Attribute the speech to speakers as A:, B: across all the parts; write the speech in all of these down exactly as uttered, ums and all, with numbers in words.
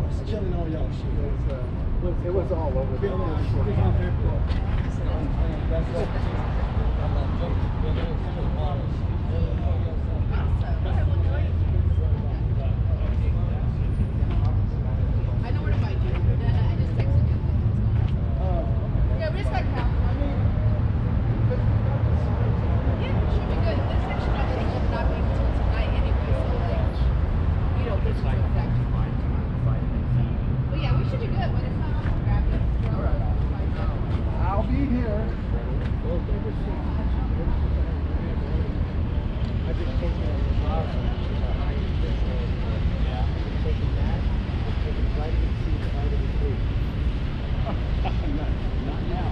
A: was killing all y'all shit.
B: It was, uh, it was all over the place.
C: I know where to find you. I just texted you. Yeah, we just got counted. Yeah, it should be good. This section not going to open up until tonight anyway, so like, you know, this is exactly fine. But yeah, we should be good. When it's not, I'll grab it.
B: I'll be here. I just taken it on the house. Yeah. Taking that, taking vitamin C, vitamin D. Not now.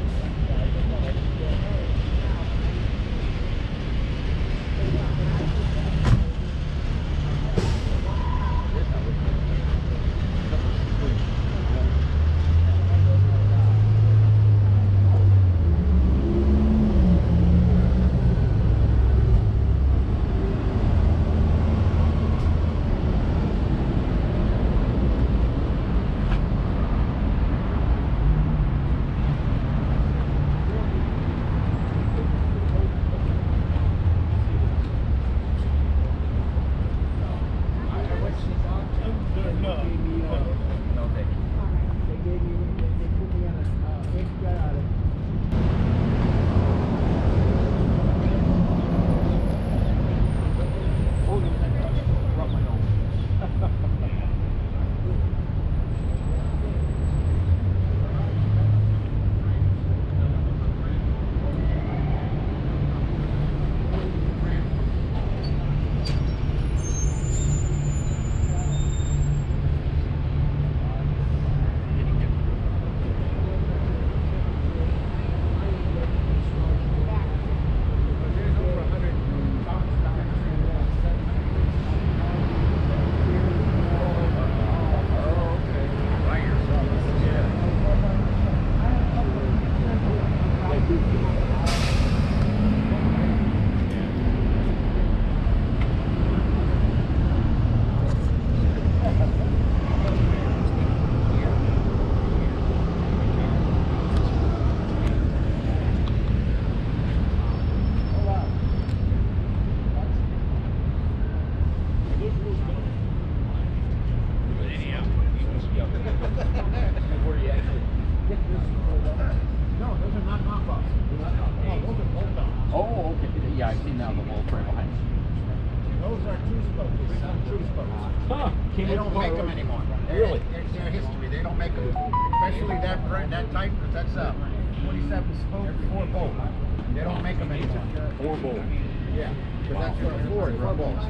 A: They don't make them anymore. Really? It's their history. They don't make them. Especially that that type. That's a twenty-seven spoke, four bolt. They don't make them anymore.
D: Four bolt.
A: Yeah, because that's what it's for. Four bolts.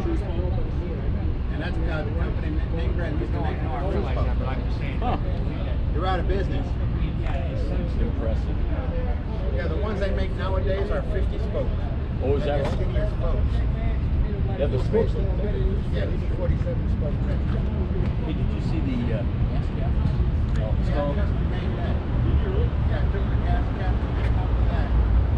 A: And that's uh, the company name brand used to make our cruise boats. Huh. They're out of business.
D: Impressive.
A: Yeah, the ones they make nowadays are fifty spokes.
D: Oh, is that
A: right? Skinnier spokes.
D: Yeah, the spokes.
A: Yeah, these are forty-seven spokes.
D: Hey, did you see the uh, gas cap?
A: No. Yeah, because we made that.
D: Did you really?
A: Yeah, I took the gas cap and the top of that.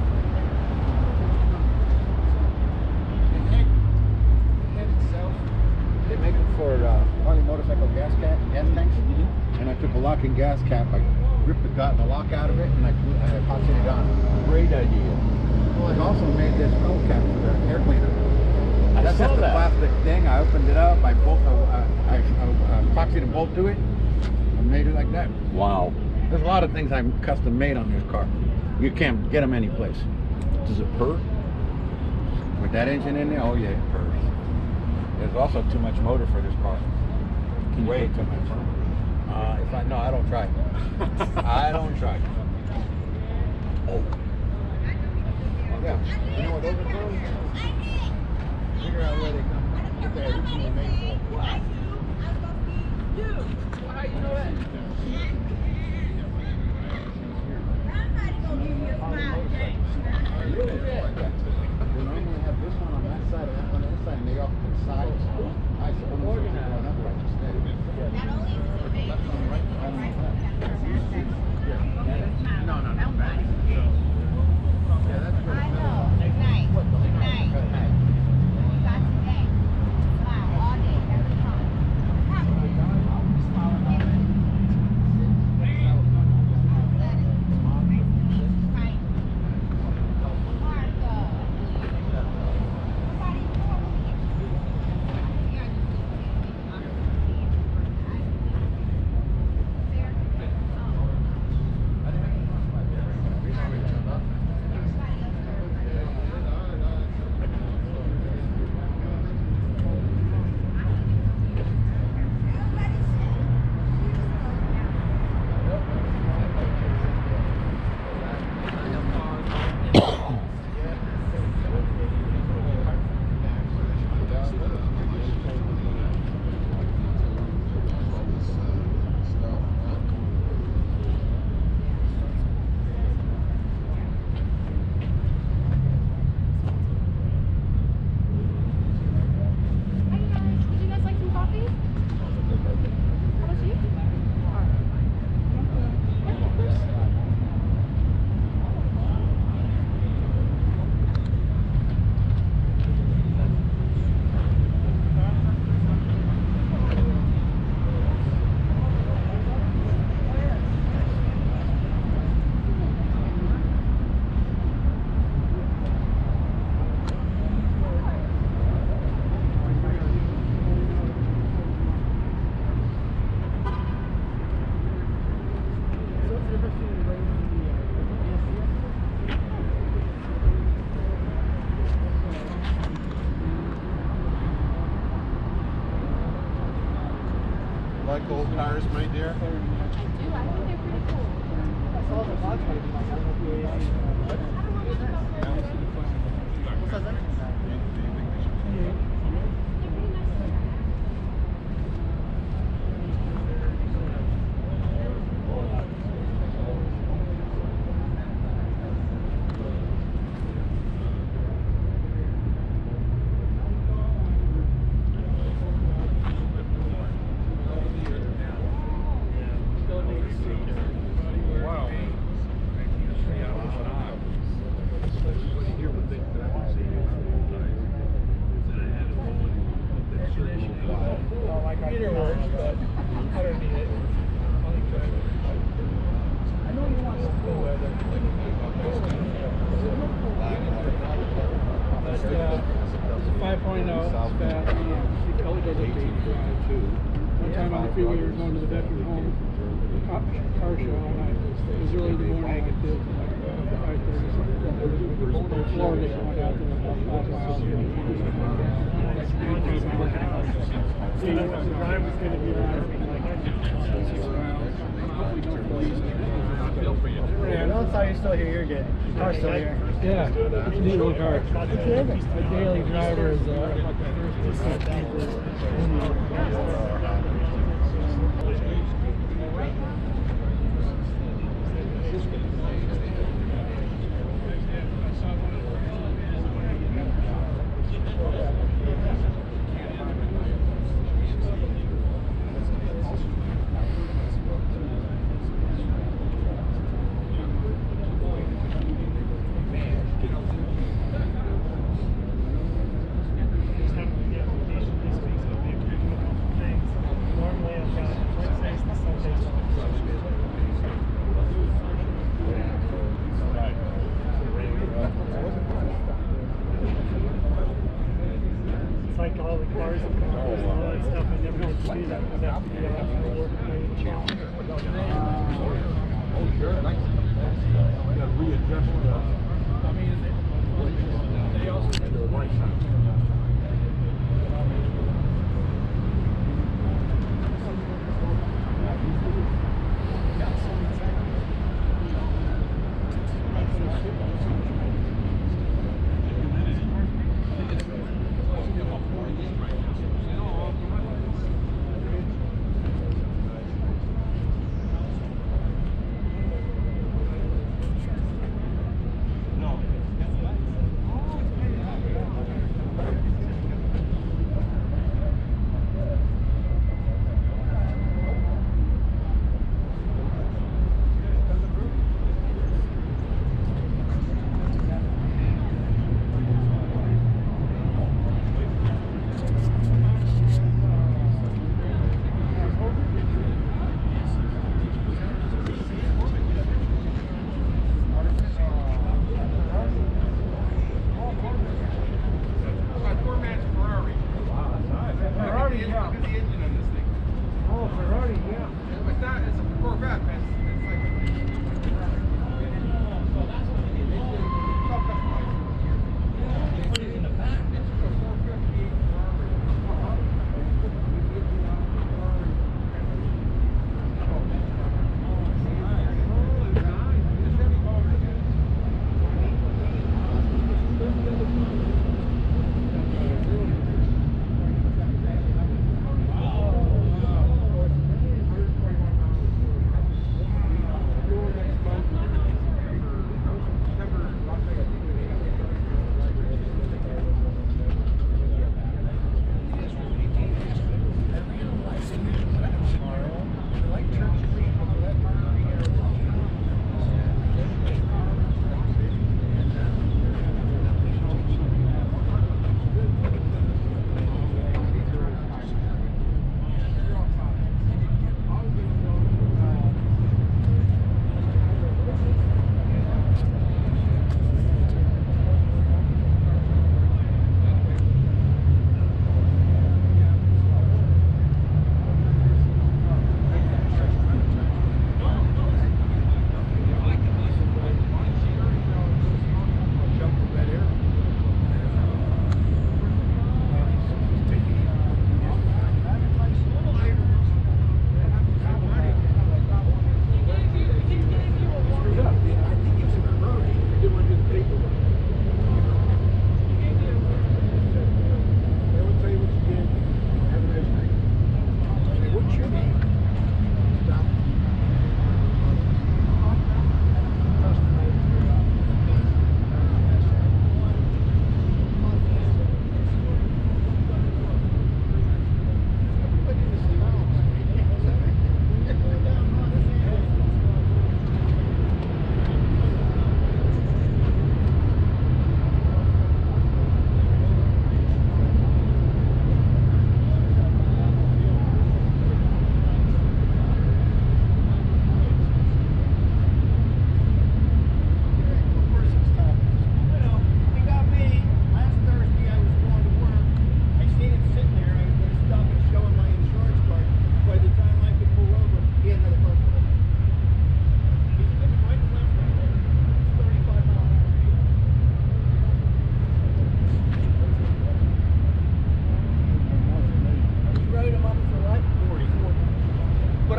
A: The head, the head itself, they make them for uh, Harley motorcycle gas cap, gas tanks. Mm-hmm. And I took a locking gas cap, I ripped the gut, the lock out of it, and I, I epoxied it on.
D: Great idea.
A: Well, I also made this skull cap for the air cleaner.
D: I
A: That's
D: saw
A: just a
D: that.
A: plastic thing. I opened it up. I bolt. Uh, I, I uh, epoxied a bolt to it. I made it like that.
D: Wow.
A: There's a lot of things I'm custom made on this car. You can't get them anyplace.
D: Does it purr?
A: With that engine in there, oh yeah, it purrs. There's also too much motor for this car. Way too much. Uh, if I no, I don't try. I don't try. Oh. Yeah. You know what those are from? Figure out where they come from. What they're originally made for.
C: How you know that? Somebody gonna give me a smile, James.
A: They normally have this one on that side and that one on this side, and they off to the sides. I suppose organized. Not right just there.
C: Not only is it big,
A: Left on the right, right on the left. No, no, no. Back. Yeah, that's good.
C: I know. Good night.
A: What the
C: Good night.
A: Good night.
C: You got today. Smile all day, every time.
A: like old cars, my dear?
C: I do. I think they're pretty cool.
B: I saw the box maybe. I don't know if you
C: I don't know much about them.
B: What's that?
C: They're pretty nice.
B: Either works, but I don't need it. I know you want some cool weather. But, uh, five point oh, it's fast. The color doesn't beat. One time on the freeway, we were going to the veteran home car car show, and I, it was early in the morning. I get to uh, five thirty something. Florida going out there about five miles. See, the drive was going to be around like six miles. Hopefully don't freeze. Yeah, no, it's how you're still here. You're good. Car's still here. Yeah, it's a neat little car. My daily driver is uh, like all the cars and cars and all that stuff. I never know what to do that because I have to do a work related challenge.
A: Oh, sure. Nice. You gotta readjust the.
B: I mean, they also do the right side.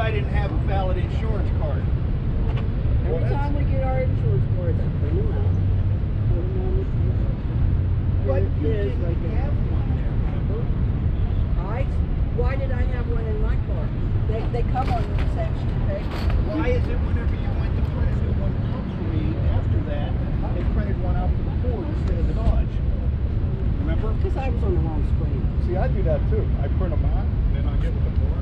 E: I didn't have a valid insurance card.
F: Every time we get our insurance cards, I print them out. Put them on the
E: But
F: There
E: you
F: it is,
E: didn't
F: right there.
E: have one there, remember?
F: I, why did I have one in my car? They, they come on the reception page.
E: Why is it whenever you went to print a new one out for me, after that, they printed one out for the Ford instead of the Dodge? Remember?
F: Because I was on the wrong screen.
G: See, I do that too. I print them out, then I get with the board.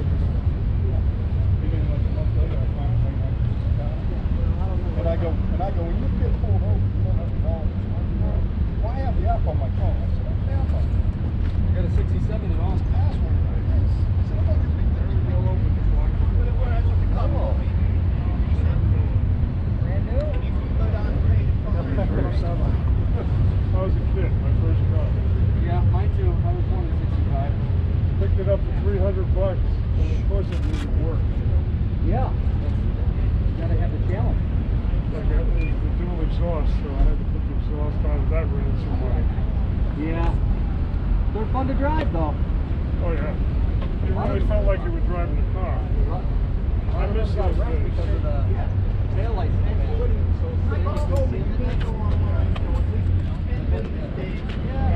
G: Even like a month later, I find one like this account. And I go, and I go, when you get pulled over, you don't have to call. Well, I have the app on my phone. I said, what's the app on?
A: I got a sixty-seven at home.
G: Password. I said, I'm not going to be there. Go over the block.
E: But it was a couple.
F: Brand new?
E: If you go down and pay the car.
G: I was a kid, my first car.
A: Yeah, mine too. I was born in sixty-five.
G: Picked it up for three hundred bucks, and of course it didn't work.
F: Yeah. You gotta have the challenge.
G: Like I, it was the dual exhaust, so I had to put the exhaust on. That ran some money.
F: Yeah. They're fun to drive though.
G: Oh yeah. You really felt like you were driving a car. I miss those days.
F: Because of the tail lights.
E: My mom told me you can't go online, you know, at least ten business days.
F: Yeah.